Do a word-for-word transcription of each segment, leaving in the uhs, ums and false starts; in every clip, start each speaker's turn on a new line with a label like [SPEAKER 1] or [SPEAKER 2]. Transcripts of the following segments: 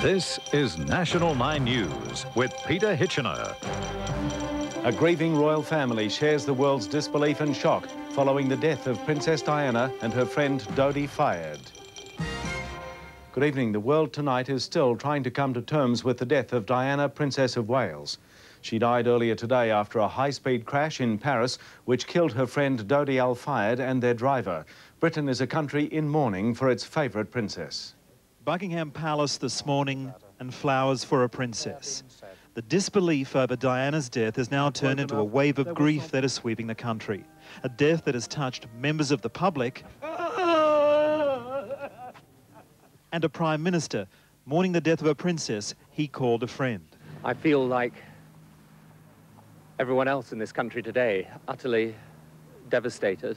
[SPEAKER 1] This is National nine News with Peter Hitchener.
[SPEAKER 2] A grieving royal family shares the world's disbelief and shock following the death of Princess Diana and her friend Dodi Fayed. Good evening. The world tonight is still trying to come to terms with the death of Diana, Princess of Wales. She died earlier today after a high-speed crash in Paris, which killed her friend Dodi Fayed and their driver. Britain is a country in mourning for its favourite princess.
[SPEAKER 3] Buckingham Palace this morning, and flowers for a princess. The disbelief over Diana's death has now turned into a wave of grief that is sweeping the country. A death that has touched members of the public and a Prime Minister mourning the death of a princess he called a friend.
[SPEAKER 4] I feel like everyone else in this country today, utterly devastated.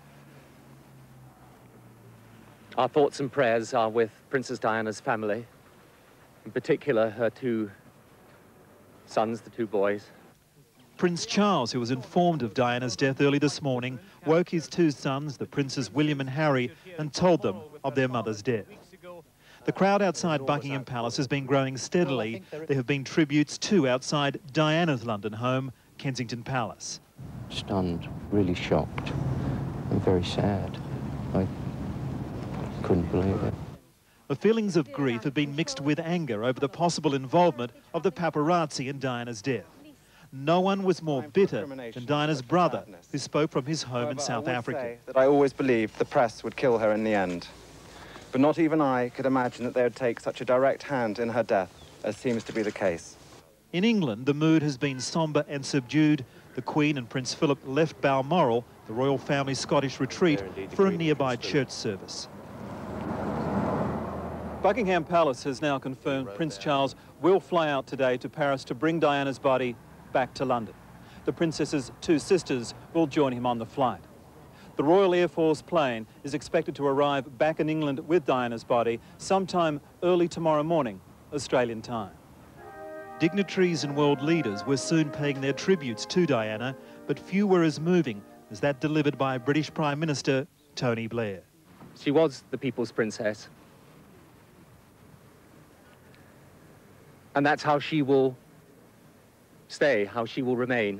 [SPEAKER 4] Our thoughts and prayers are with Princess Diana's family, in particular her two sons, the two boys.
[SPEAKER 3] Prince Charles, who was informed of Diana's death early this morning, woke his two sons, the Princes William and Harry, and told them of their mother's death. The crowd outside Buckingham Palace has been growing steadily. There have been tributes too outside Diana's London home, Kensington Palace.
[SPEAKER 5] Stunned, really shocked, and very sad. I couldn't believe it.
[SPEAKER 3] The feelings of grief have been mixed with anger over the possible involvement of the paparazzi in Diana's death. No one was more bitter than Diana's brother, who spoke from his home in South Africa.
[SPEAKER 6] That I always believed the press would kill her in the end. But not even I could imagine that they would take such a direct hand in her death, as seems to be the case.
[SPEAKER 3] In England, the mood has been sombre and subdued. The Queen and Prince Philip left Balmoral, the royal family's Scottish retreat, for a nearby church service. Buckingham Palace has now confirmed Prince Charles will fly out today to Paris to bring Diana's body back to London. The princess's two sisters will join him on the flight. The Royal Air Force plane is expected to arrive back in England with Diana's body sometime early tomorrow morning, Australian time. Dignitaries and world leaders were soon paying their tributes to Diana, but few were as moving as that delivered by British Prime Minister Tony Blair.
[SPEAKER 4] She was the people's princess. And that's how she will stay, how she will remain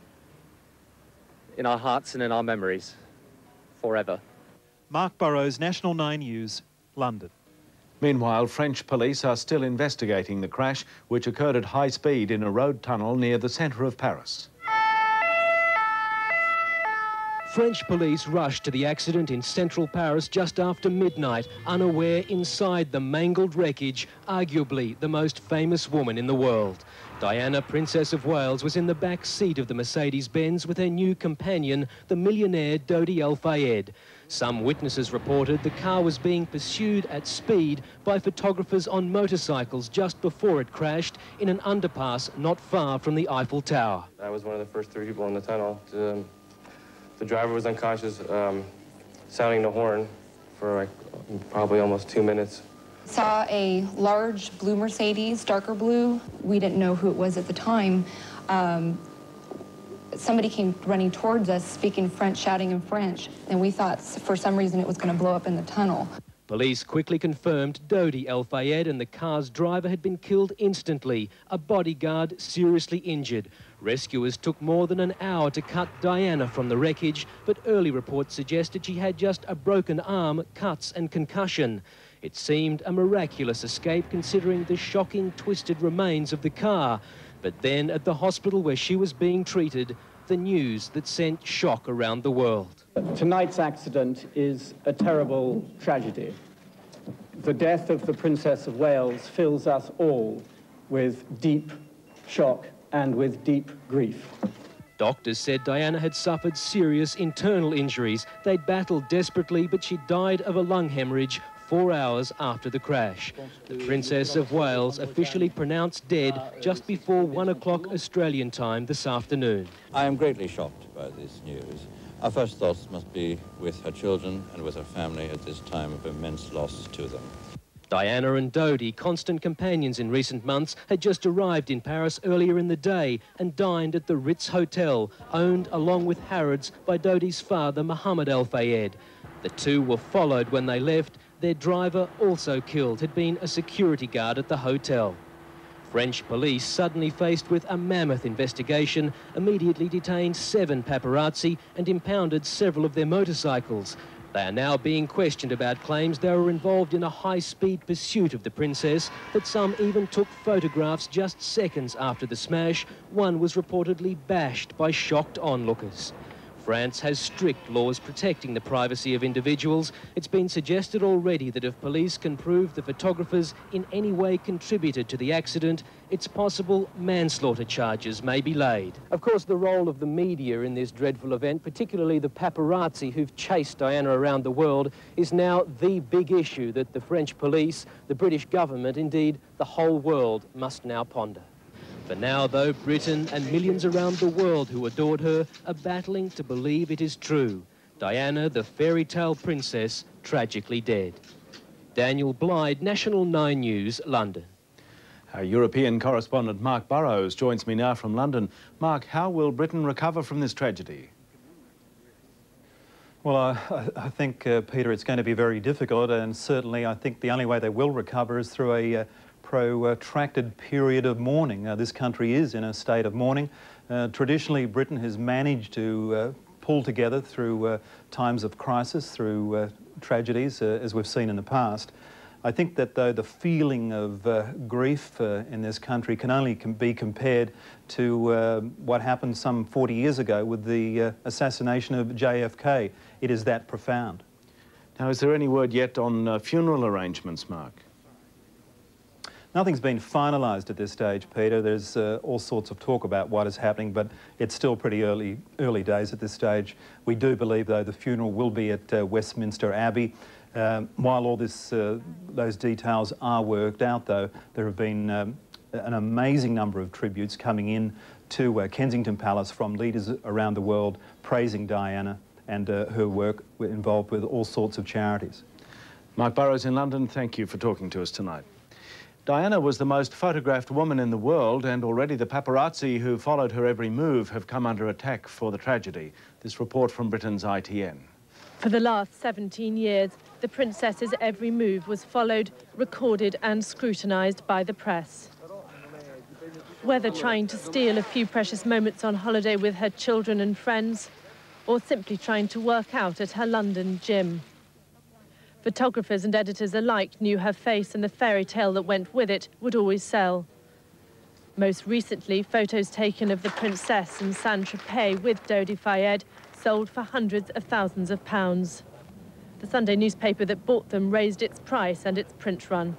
[SPEAKER 4] in our hearts and in our memories forever.
[SPEAKER 3] Mark Burrows, National nine News, London.
[SPEAKER 2] Meanwhile, French police are still investigating the crash, which occurred at high speed in a road tunnel near the centre of Paris.
[SPEAKER 7] French police rushed to the accident in central Paris just after midnight, unaware inside the mangled wreckage, arguably the most famous woman in the world. Diana, Princess of Wales, was in the back seat of the Mercedes-Benz with her new companion, the millionaire Dodi Fayed. Some witnesses reported the car was being pursued at speed by photographers on motorcycles just before it crashed in an underpass not far from the Eiffel Tower.
[SPEAKER 8] I was one of the first three people in the tunnel. To, The driver was unconscious, um, sounding the horn for like probably almost two minutes.
[SPEAKER 9] Saw a large blue Mercedes, darker blue. We didn't know who it was at the time. Um, somebody came running towards us, speaking French, shouting in French, and we thought for some reason it was going to blow up in the tunnel.
[SPEAKER 7] Police quickly confirmed Dodi Fayed and the car's driver had been killed instantly, a bodyguard seriously injured. Rescuers took more than an hour to cut Diana from the wreckage, but early reports suggested she had just a broken arm, cuts and concussion. It seemed a miraculous escape considering the shocking twisted remains of the car. But then at the hospital where she was being treated, the news that sent shock around the world.
[SPEAKER 10] Tonight's accident is a terrible tragedy. The death of the Princess of Wales fills us all with deep shock and with deep grief.
[SPEAKER 7] Doctors said Diana had suffered serious internal injuries. They'd battled desperately, but she died of a lung hemorrhage four hours after the crash. The Princess of Wales officially pronounced dead just before one o'clock Australian time this afternoon.
[SPEAKER 11] I am greatly shocked by this news. Our first thoughts must be with her children and with her family at this time of immense loss to them.
[SPEAKER 7] Diana and Dodi, constant companions in recent months, had just arrived in Paris earlier in the day and dined at the Ritz Hotel, owned along with Harrods by Dodi's father, Mohammed Al Fayed. The two were followed when they left. Their driver, also killed, had been a security guard at the hotel. French police, suddenly faced with a mammoth investigation, immediately detained seven paparazzi and impounded several of their motorcycles. They are now being questioned about claims they were involved in a high-speed pursuit of the princess, that some even took photographs just seconds after the smash. One was reportedly bashed by shocked onlookers. France has strict laws protecting the privacy of individuals. It's been suggested already that if police can prove the photographers in any way contributed to the accident, it's possible manslaughter charges may be laid. Of course, the role of the media in this dreadful event, particularly the paparazzi who've chased Diana around the world, is now the big issue that the French police, the British government, indeed the whole world must now ponder. For now, though, Britain and millions around the world who adored her are battling to believe it is true. Diana, the fairy tale princess, tragically dead. Daniel Blyde, National Nine News, London.
[SPEAKER 2] Our European correspondent Mark Burrows joins me now from London. Mark, how will Britain recover from this tragedy?
[SPEAKER 3] Well, I, I think, uh, Peter, it's going to be very difficult, and certainly I think the only way they will recover is through a uh, protracted period of mourning. Uh, this country is in a state of mourning. Uh, traditionally, Britain has managed to uh, pull together through uh, times of crisis, through uh, tragedies, uh, as we've seen in the past. I think that, though, the feeling of uh, grief uh, in this country can only com be compared to uh, what happened some forty years ago with the uh, assassination of J F K. It is that profound.
[SPEAKER 2] Now, is there any word yet on uh, funeral arrangements, Mark?
[SPEAKER 3] Nothing's been finalised at this stage, Peter. There's uh, all sorts of talk about what is happening, but it's still pretty early, early days at this stage. We do believe, though, the funeral will be at uh, Westminster Abbey. Um, while all this, uh, those details are worked out, though, there have been um, an amazing number of tributes coming in to uh, Kensington Palace from leaders around the world praising Diana and uh, her work involved with all sorts of charities.
[SPEAKER 2] Mark Burrows in London, thank you for talking to us tonight. Diana was the most photographed woman in the world, and already the paparazzi who followed her every move have come under attack for the tragedy. This report from Britain's I T N.
[SPEAKER 12] For the last seventeen years, the princess's every move was followed, recorded and scrutinised by the press. Whether trying to steal a few precious moments on holiday with her children and friends, or simply trying to work out at her London gym. Photographers and editors alike knew her face, and the fairy tale that went with it would always sell. Most recently, photos taken of the princess in Saint-Tropez with Dodi Fayed sold for hundreds of thousands of pounds. The Sunday newspaper that bought them raised its price and its print run.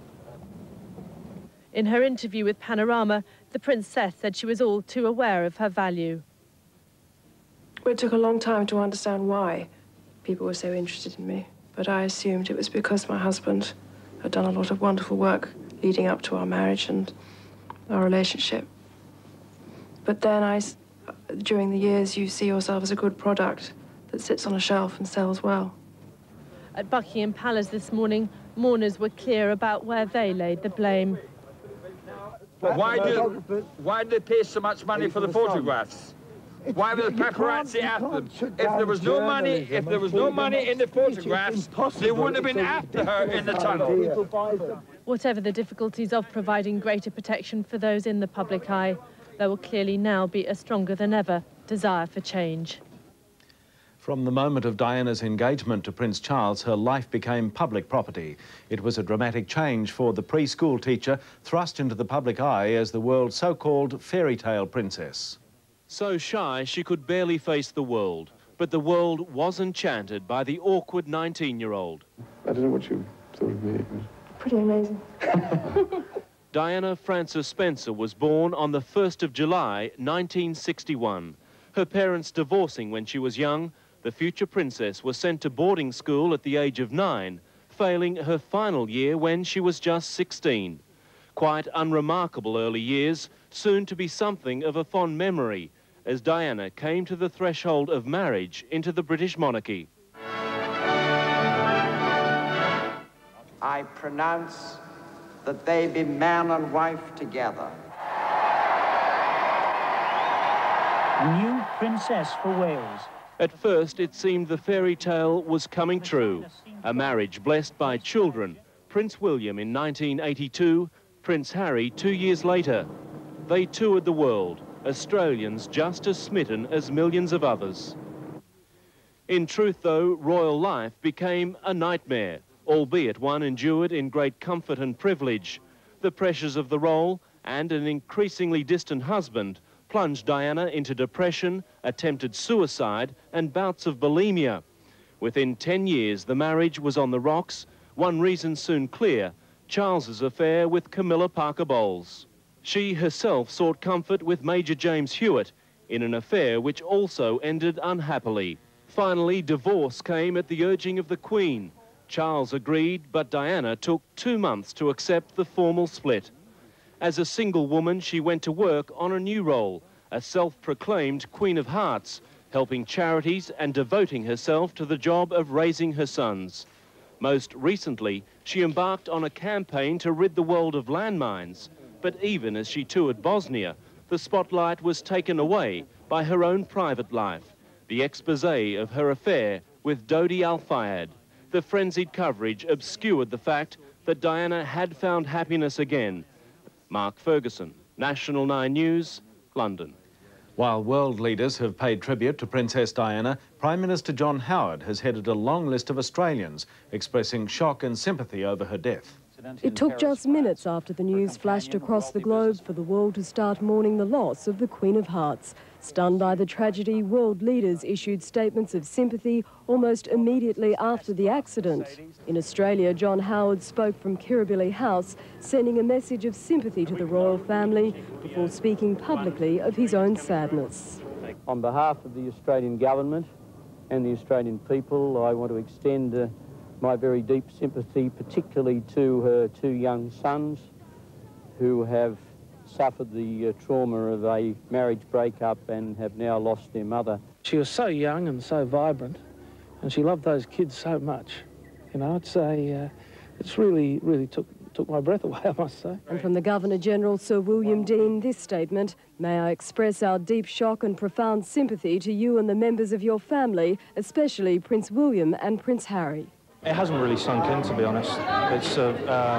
[SPEAKER 12] In her interview with Panorama, the princess said she was all too aware of her value.
[SPEAKER 13] It took a long time to understand why people were so interested in me. But I assumed it was because my husband had done a lot of wonderful work leading up to our marriage and our relationship. But then I, during the years, you see yourself as a good product that sits on a shelf and sells well.
[SPEAKER 12] At Buckingham Palace this morning, mourners were clear about where they laid the blame.
[SPEAKER 14] But why do, why did they pay so much money for the photographs? Why were the paparazzi after them? If there was no money, if there was no money in the photographs, they wouldn't have been after her in the tunnel.
[SPEAKER 12] Whatever the difficulties of providing greater protection for those in the public eye, there will clearly now be a stronger than ever desire for change.
[SPEAKER 2] From the moment of Diana's engagement to Prince Charles, her life became public property. It was a dramatic change for the preschool teacher thrust into the public eye as the world's so-called fairy tale princess.
[SPEAKER 7] So shy she could barely face the world, but the world was enchanted by the awkward nineteen-year-old.
[SPEAKER 15] I don't know what you thought of me.
[SPEAKER 13] Pretty amazing.
[SPEAKER 7] Diana Frances Spencer was born on the first of July, nineteen sixty-one. Her parents divorcing when she was young, the future princess was sent to boarding school at the age of nine, failing her final year when she was just sixteen. Quite unremarkable early years, soon to be something of a fond memory, as Diana came to the threshold of marriage into the British monarchy.
[SPEAKER 16] I pronounce that they be man and wife together.
[SPEAKER 17] New princess for Wales.
[SPEAKER 7] At first, it seemed the fairy tale was coming true. A marriage blessed by children. Prince William in nineteen eighty-two, Prince Harry two years later. They toured the world, Australians just as smitten as millions of others. In truth, though, royal life became a nightmare, albeit one endured in great comfort and privilege. The pressures of the role and an increasingly distant husband plunged Diana into depression, attempted suicide and bouts of bulimia. Within ten years, the marriage was on the rocks, one reason soon clear, Charles's affair with Camilla Parker Bowles. She herself sought comfort with Major James Hewitt in an affair which also ended unhappily. Finally, divorce came at the urging of the Queen. Charles agreed, but Diana took two months to accept the formal split. As a single woman, she went to work on a new role, a self-proclaimed Queen of Hearts, helping charities and devoting herself to the job of raising her sons. Most recently, she embarked on a campaign to rid the world of landmines. But even as she toured Bosnia, the spotlight was taken away by her own private life, the exposé of her affair with Dodi Al-Fayed. The frenzied coverage obscured the fact that Diana had found happiness again. Mark Ferguson, National nine News, London.
[SPEAKER 2] While world leaders have paid tribute to Princess Diana, Prime Minister John Howard has headed a long list of Australians expressing shock and sympathy over her death.
[SPEAKER 17] It took just minutes after the news flashed across the globe for the world to start mourning the loss of the Queen of Hearts. Stunned by the tragedy, world leaders issued statements of sympathy almost immediately after the accident. In Australia, John Howard spoke from Kirribilli House, sending a message of sympathy to the royal family before speaking publicly of his own sadness.
[SPEAKER 18] On behalf of the Australian government and the Australian people, I want to extend uh, my very deep sympathy, particularly to her two young sons who have suffered the uh, trauma of a marriage breakup and have now lost their mother.
[SPEAKER 19] She was so young and so vibrant, and she loved those kids so much. You know, it's a, uh, it's really, really took, took my breath away, I must say.
[SPEAKER 17] And from the Governor-General, Sir William Deane, this statement: "May I express our deep shock and profound sympathy to you and the members of your family, especially Prince William and Prince Harry."
[SPEAKER 19] It hasn't really sunk in, to be honest. It's uh,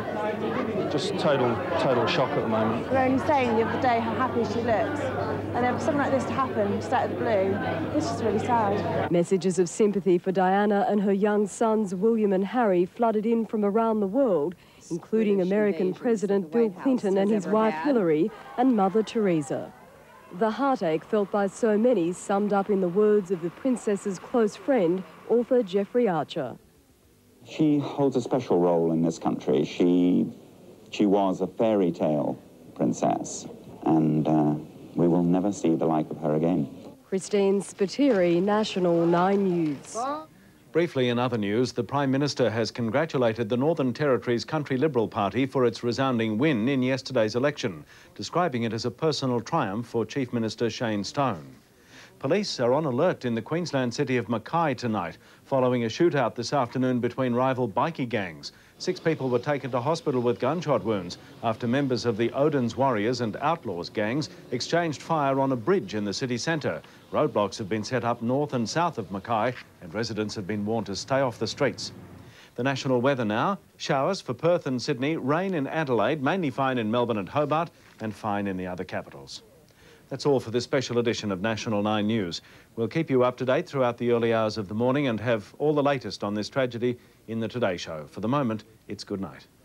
[SPEAKER 19] uh, just total, total shock at the moment.
[SPEAKER 20] We were only saying the other day how happy she looks, and then for something like this to happen, just out of the blue, it's just really sad.
[SPEAKER 17] Messages of sympathy for Diana and her young sons, William and Harry, flooded in from around the world, including American President Bill Clinton and his wife Hillary and Mother Teresa. The heartache felt by so many summed up in the words of the princess's close friend, author Jeffrey Archer.
[SPEAKER 21] She holds a special role in this country. She, she was a fairy tale princess, and uh, we will never see the like of her again.
[SPEAKER 17] Christine Spiteri, National nine News.
[SPEAKER 2] Briefly in other news, the Prime Minister has congratulated the Northern Territory's Country Liberal Party for its resounding win in yesterday's election, describing it as a personal triumph for Chief Minister Shane Stone. Police are on alert in the Queensland city of Mackay tonight, following a shootout this afternoon between rival bikie gangs. Six people were taken to hospital with gunshot wounds after members of the Odin's Warriors and Outlaws gangs exchanged fire on a bridge in the city centre. Roadblocks have been set up north and south of Mackay, and residents have been warned to stay off the streets. The national weather now: showers for Perth and Sydney, rain in Adelaide, mainly fine in Melbourne and Hobart, and fine in the other capitals. That's all for this special edition of National nine News. We'll keep you up to date throughout the early hours of the morning and have all the latest on this tragedy in the Today Show. For the moment, it's good night.